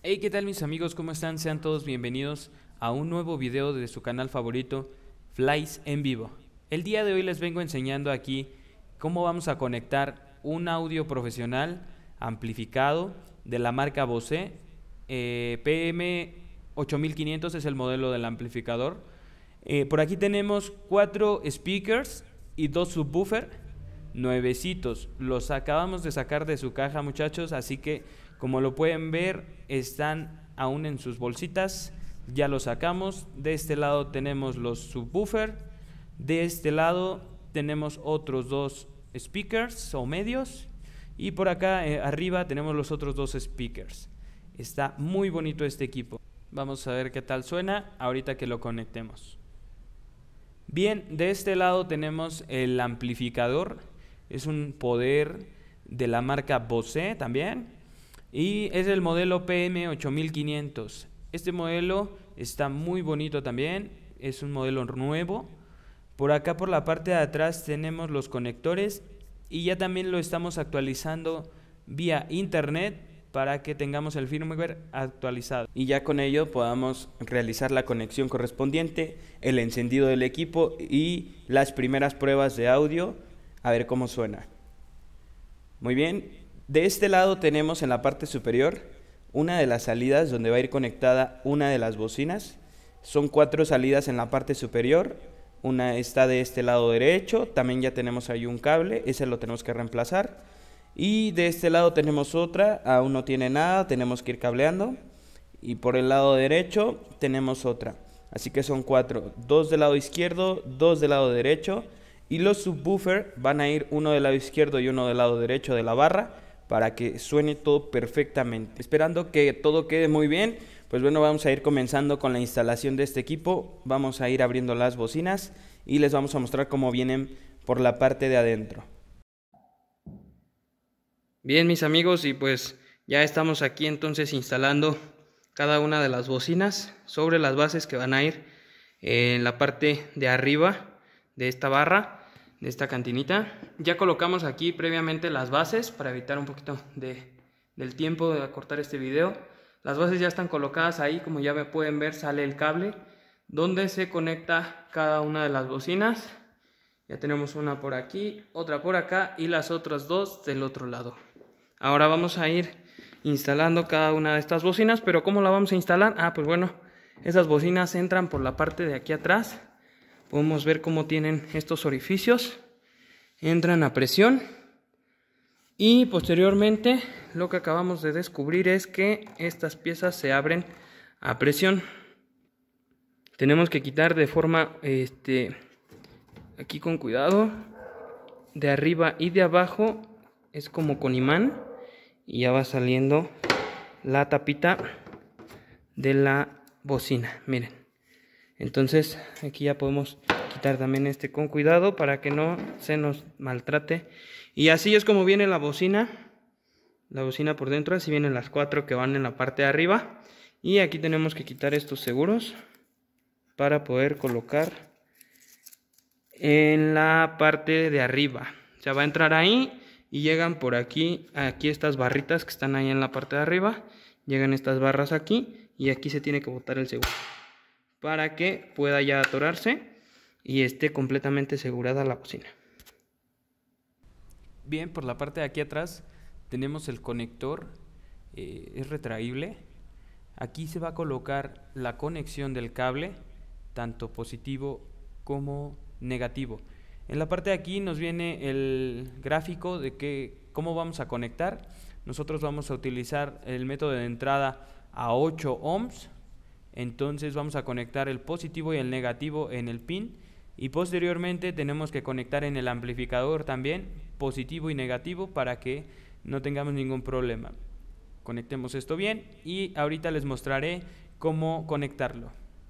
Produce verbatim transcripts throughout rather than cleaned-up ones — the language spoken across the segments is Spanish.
Hey, ¿qué tal mis amigos? ¿Cómo están? Sean todos bienvenidos a un nuevo video de su canal favorito, Flies en Vivo. El día de hoy les vengo enseñando aquí cómo vamos a conectar un audio profesional amplificado de la marca Bose. eh, P M ocho mil quinientos es el modelo del amplificador. Eh, por aquí tenemos cuatro speakers y dos subwoofer nuevecitos. Los acabamos de sacar de su caja, muchachos, así que como lo pueden ver, están aún en sus bolsitas. Ya los sacamos. De este lado tenemos los subwoofer. De este lado tenemos otros dos speakers o medios. Y por acá eh, arriba tenemos los otros dos speakers. Está muy bonito este equipo. Vamos a ver qué tal suena ahorita que lo conectemos. Bien, de este lado tenemos el amplificador. Es un poder de la marca Bose también. Y es el modelo P M ocho mil quinientos. Este modelo está muy bonito también. Es un modelo nuevo. Por acá por la parte de atrás tenemos los conectores. Y ya también lo estamos actualizando vía internet para que tengamos el firmware actualizado. Y ya con ello podamos realizar la conexión correspondiente, el encendido del equipo y las primeras pruebas de audio. A ver cómo suena. Muy bien. De este lado tenemos en la parte superior una de las salidas donde va a ir conectada una de las bocinas. Son cuatro salidas en la parte superior. Una está de este lado derecho. También ya tenemos ahí un cable. Ese lo tenemos que reemplazar. Y de este lado tenemos otra. Aún no tiene nada. Tenemos que ir cableando. Y por el lado derecho tenemos otra. Así que son cuatro. Dos del lado izquierdo, dos del lado derecho. Y los subwoofer van a ir uno del lado izquierdo y uno del lado derecho de la barra, para que suene todo perfectamente. Esperando que todo quede muy bien, pues bueno, vamos a ir comenzando con la instalación de este equipo. Vamos a ir abriendo las bocinas y les vamos a mostrar cómo vienen por la parte de adentro. Bien, mis amigos, y pues ya estamos aquí entonces instalando cada una de las bocinas sobre las bases que van a ir en la parte de arriba de esta barra, de esta cantinita. Ya colocamos aquí previamente las bases para evitar un poquito de, del tiempo de acortar este video. Las bases ya están colocadas ahí, como ya pueden ver sale el cable donde se conecta cada una de las bocinas. Ya tenemos una por aquí, otra por acá y las otras dos del otro lado. Ahora vamos a ir instalando cada una de estas bocinas, pero ¿cómo la vamos a instalar? Ah, pues bueno, esas bocinas entran por la parte de aquí atrás. Podemos ver cómo tienen estos orificios. Entran a presión. Y posteriormente lo que acabamos de descubrir es que estas piezas se abren a presión. Tenemos que quitar de forma, este, aquí con cuidado, de arriba y de abajo. Es como con imán. Y ya va saliendo la tapita de la bocina. Miren. Entonces aquí ya podemos quitar también este con cuidado para que no se nos maltrate. Y así es como viene la bocina. La bocina por dentro, así vienen las cuatro que van en la parte de arriba. Y aquí tenemos que quitar estos seguros para poder colocar en la parte de arriba. O sea, va a entrar ahí y llegan por aquí, aquí estas barritas que están ahí en la parte de arriba. Llegan estas barras aquí y aquí se tiene que botar el seguro, para que pueda ya atorarse y esté completamente asegurada la bocina. Bien, por la parte de aquí atrás tenemos el conector, eh, es retraíble. Aquí se va a colocar la conexión del cable, tanto positivo como negativo. En la parte de aquí nos viene el gráfico de que, cómo vamos a conectar. Nosotros vamos a utilizar el método de entrada a ocho ohms. Entonces vamos a conectar el positivo y el negativo en el pin y posteriormente tenemos que conectar en el amplificador también positivo y negativo para que no tengamos ningún problema. Conectemos esto bien y ahorita les mostraré cómo conectarlo.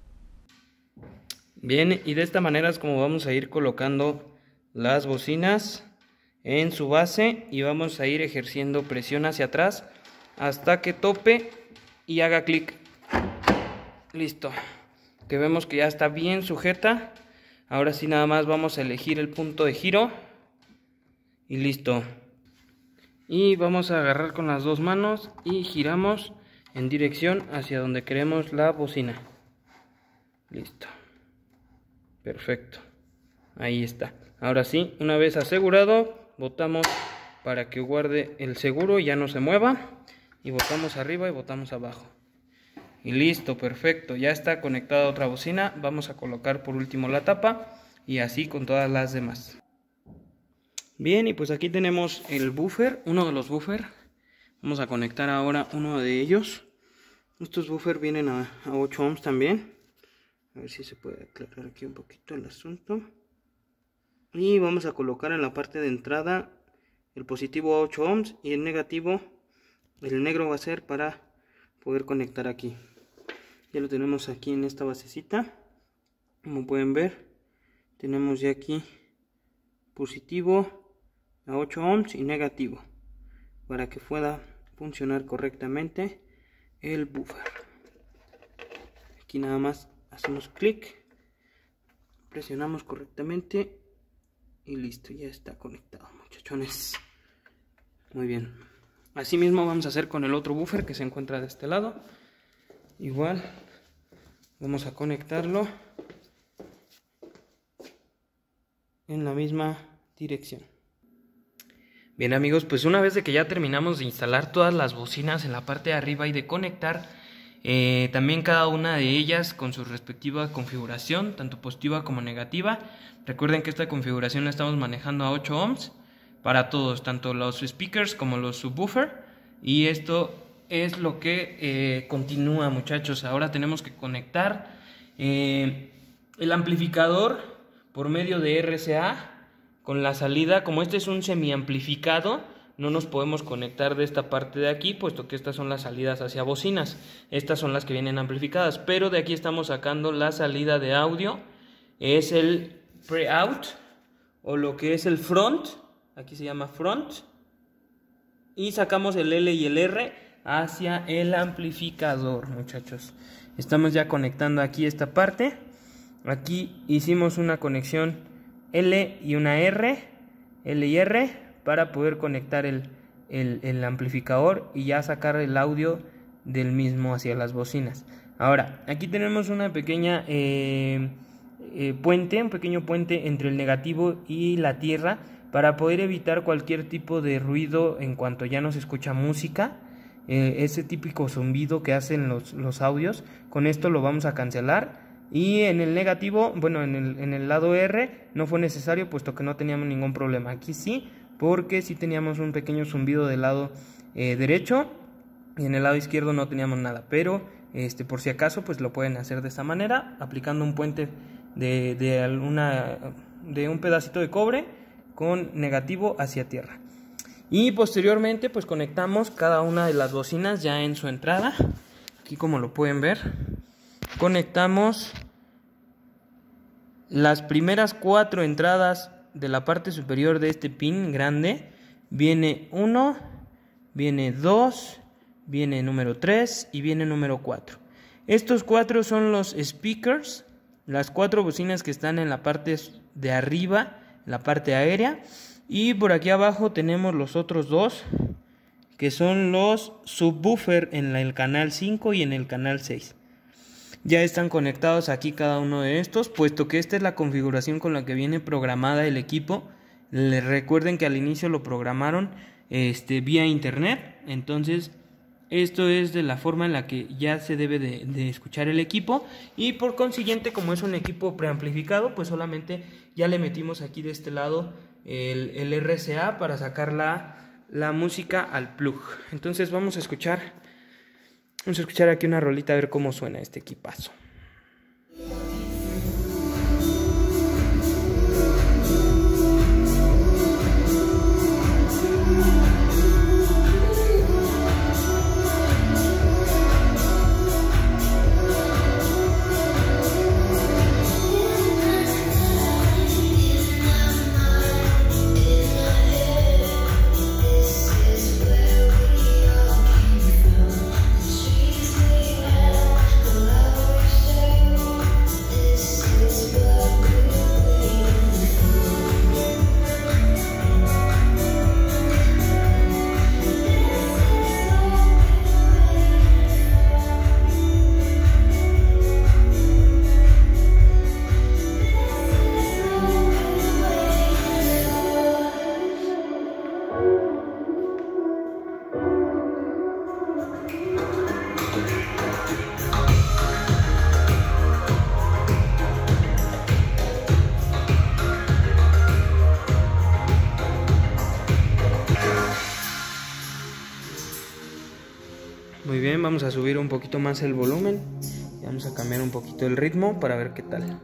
Bien, y de esta manera es como vamos a ir colocando las bocinas en su base y vamos a ir ejerciendo presión hacia atrás hasta que tope y haga clic. Listo, que vemos que ya está bien sujeta. Ahora sí nada más vamos a elegir el punto de giro y listo. Y vamos a agarrar con las dos manos y giramos en dirección hacia donde queremos la bocina. Listo. Perfecto. Ahí está. Ahora sí, una vez asegurado, botamos para que guarde el seguro y ya no se mueva. Y botamos arriba y botamos abajo. Y listo, perfecto. Ya está conectada otra bocina. Vamos a colocar por último la tapa. Y así con todas las demás. Bien, y pues aquí tenemos el buffer, uno de los buffers. Vamos a conectar ahora uno de ellos. Estos buffers vienen a, a ocho ohms también. A ver si se puede aclarar aquí un poquito el asunto. Y vamos a colocar en la parte de entrada el positivo a ocho ohms y el negativo, el negro va a ser para poder conectar aquí. Ya lo tenemos aquí en esta basecita. Como pueden ver, tenemos ya aquí positivo a ocho ohms y negativo para que pueda funcionar correctamente el buffer. Aquí nada más hacemos clic, presionamos correctamente y listo, ya está conectado, muchachones. Muy bien. Así mismo vamos a hacer con el otro buffer que se encuentra de este lado. Igual vamos a conectarlo en la misma dirección. Bien amigos, pues una vez de que ya terminamos de instalar todas las bocinas en la parte de arriba y de conectar eh, también cada una de ellas con su respectiva configuración, tanto positiva como negativa. Recuerden que esta configuración la estamos manejando a ocho ohms para todos, tanto los speakers como los subwoofer. Y esto es lo que eh, continúa, muchachos. Ahora tenemos que conectar eh, el amplificador por medio de R C A con la salida. Como este es un semi amplificado, no nos podemos conectar de esta parte de aquí, puesto que estas son las salidas hacia bocinas. Estas son las que vienen amplificadas, pero de aquí estamos sacando la salida de audio. Es el pre-out o lo que es el front, aquí se llama front, y sacamos el L y el R hacia el amplificador, muchachos. Estamos ya conectando aquí esta parte. Aquí hicimos una conexión L y una R, L y R, para poder conectar el, el, el amplificador y ya sacar el audio del mismo hacia las bocinas. Ahora, aquí tenemos una pequeña eh, eh, puente, un pequeño puente entre el negativo y la tierra para poder evitar cualquier tipo de ruido en cuanto ya no se escucha música. Eh, ese típico zumbido que hacen los, los audios, con esto lo vamos a cancelar. Y en el negativo, bueno, en el, en el lado R no fue necesario, puesto que no teníamos ningún problema. Aquí sí, porque sí teníamos un pequeño zumbido del lado eh, derecho, y en el lado izquierdo no teníamos nada. Pero este, por si acaso, pues lo pueden hacer de esta manera, aplicando un puente de, de, alguna, de un pedacito de cobre con negativo hacia tierra. Y posteriormente pues conectamos cada una de las bocinas ya en su entrada. Aquí, como lo pueden ver, conectamos las primeras cuatro entradas de la parte superior de este pin grande. Viene uno, viene dos, viene número tres y viene número cuatro. Estos cuatro son los speakers, las cuatro bocinas que están en la parte de arriba, en la parte aérea. Y por aquí abajo tenemos los otros dos, que son los subwoofer en el canal cinco y en el canal seis. Ya están conectados aquí cada uno de estos, puesto que esta es la configuración con la que viene programada el equipo. Les recuerden que al inicio lo programaron este, vía internet, entonces esto es de la forma en la que ya se debe de, de escuchar el equipo. Y por consiguiente, como es un equipo preamplificado, pues solamente ya le metimos aquí de este lado el, el R C A para sacar la, la música al plug. Entonces vamos a escuchar Vamos a escuchar aquí una rolita a ver cómo suena este equipazo. vamos a subir un poquito más el volumen y vamos a cambiar un poquito el ritmo para ver qué tal.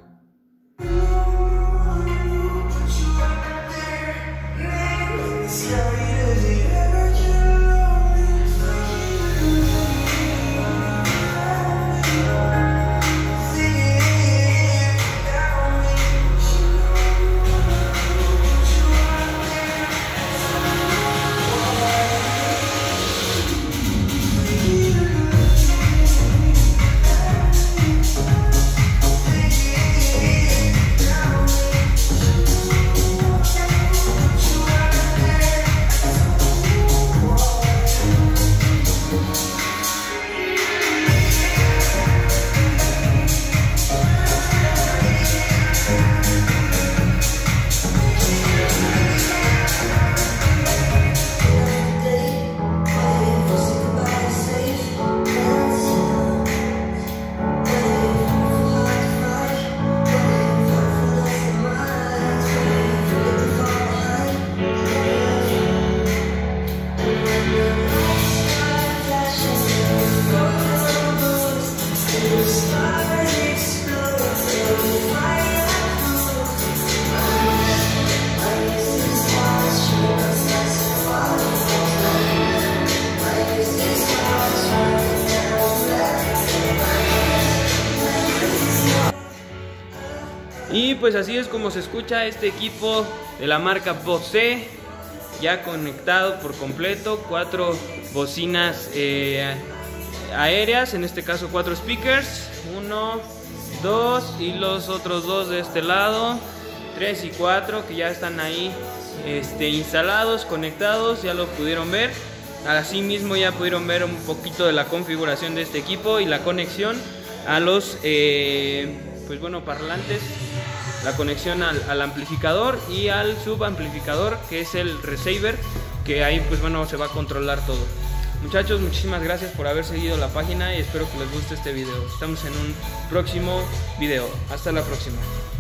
Y pues así es como se escucha este equipo de la marca Bose, ya conectado por completo, cuatro bocinas eh, aéreas, en este caso cuatro speakers, uno, dos y los otros dos de este lado, tres y cuatro que ya están ahí este, instalados, conectados, ya lo pudieron ver. Asimismo ya pudieron ver un poquito de la configuración de este equipo y la conexión a los eh, pues bueno, parlantes, la conexión al, al amplificador y al subamplificador, que es el receiver, que ahí pues bueno se va a controlar todo. Muchachos, muchísimas gracias por haber seguido la página y espero que les guste este video. Estamos en un próximo video. Hasta la próxima.